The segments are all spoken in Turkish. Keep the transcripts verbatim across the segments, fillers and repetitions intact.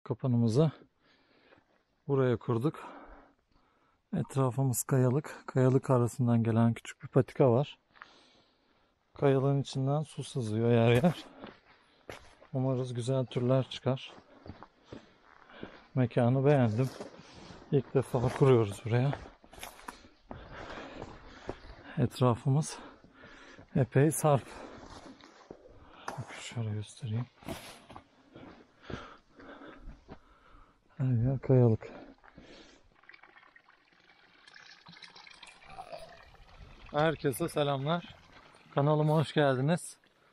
kapanımızı buraya kurduk. Etrafımız kayalık. Kayalık arasından gelen küçük bir patika var. Kayalığın içinden su sızıyor yer yer. Umarız güzel türler çıkar. Mekanı beğendim. İlk defa kuruyoruz buraya. Etrafımız epey sarp. Şöyle göstereyim. Her yer kayalık. Herkese selamlar. Kanalıma hoş geldiniz.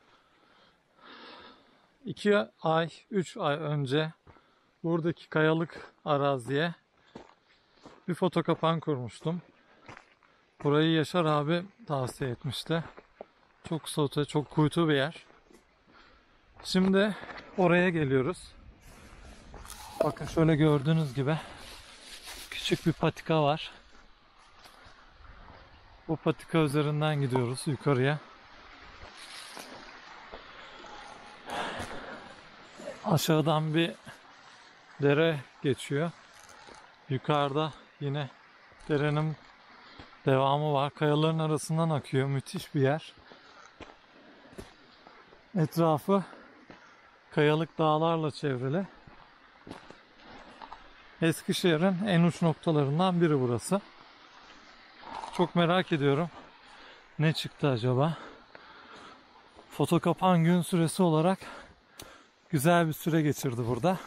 iki ay, üç ay önce buradaki kayalık araziye bir foto kapan kurmuştum. Burayı Yaşar abi tavsiye etmişti. Çok sote, çok kuytu bir yer. Şimdi oraya geliyoruz. Bakın şöyle gördüğünüz gibi küçük bir patika var. Bu patika üzerinden gidiyoruz yukarıya. Aşağıdan bir dere geçiyor. Yukarıda yine derenin devamı var. Kayaların arasından akıyor. Müthiş bir yer. Etrafı kayalık dağlarla çevrili. Eskişehir'in en uç noktalarından biri burası. Çok merak ediyorum. Ne çıktı acaba? Foto kapan gün süresi olarak güzel bir süre geçirdi burada.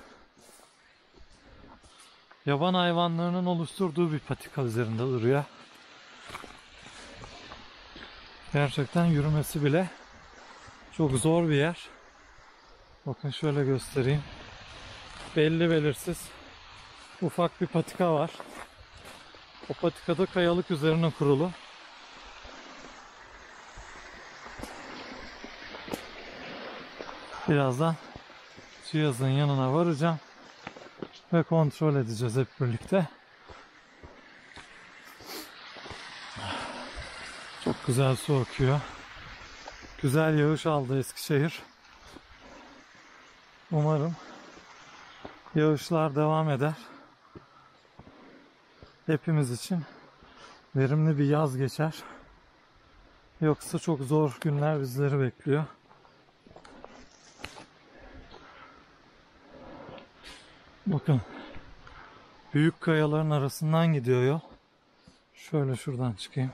Yaban hayvanlarının oluşturduğu bir patika üzerinde duruyor. Gerçekten yürümesi bile çok zor bir yer. Bakın şöyle göstereyim. Belli belirsiz ufak bir patika var. O patikada kayalık üzerine kurulu. Birazdan cihazın yanına varacağım ve kontrol edeceğiz hep birlikte. Çok güzel su akıyor. Güzel yağış aldı Eskişehir. Umarım yağışlar devam eder. Hepimiz için verimli bir yaz geçer. Yoksa çok zor günler bizleri bekliyor. Bakın. Büyük kayaların arasından gidiyor yol. Şöyle şuradan çıkayım.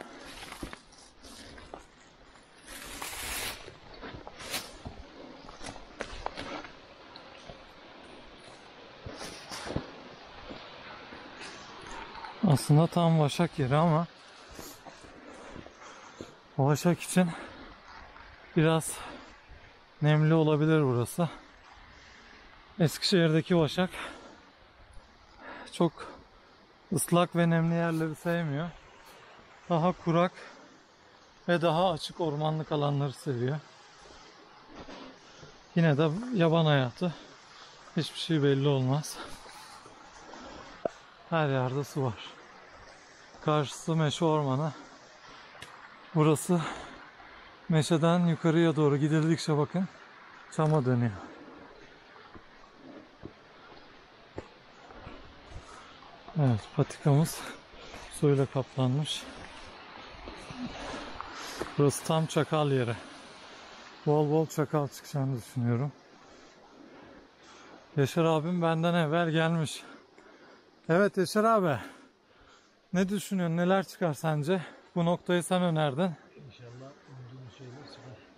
Aslında tam vaşak yeri ama vaşak için biraz nemli olabilir burası. Eskişehir'deki vaşak çok ıslak ve nemli yerleri sevmiyor. Daha kurak ve daha açık ormanlık alanları seviyor. Yine de yaban hayatı, hiçbir şey belli olmaz. Her yerde su var. Karşısı meşe ormanı. Burası meşeden yukarıya doğru gidildikçe bakın çama dönüyor. Evet, patikamız suyla kaplanmış. Burası tam çakal yeri. Bol bol çakal çıkacağını düşünüyorum. Yaşar abim benden evvel gelmiş. Evet Yaşar abi. Ne düşünüyorsun? Neler çıkar sence? Bu noktayı sen önerdin. İnşallah umduğumuz şeyler çıkar.